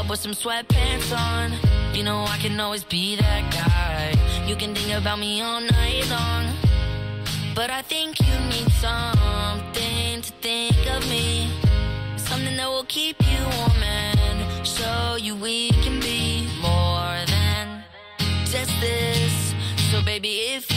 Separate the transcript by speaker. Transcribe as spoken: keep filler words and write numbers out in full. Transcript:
Speaker 1: up with some sweatpants on. You know I can always be that guy. You can think about me all night long, but I think you need something to think of me. Something that will keep you warm and show you we can be more than just this. So baby, if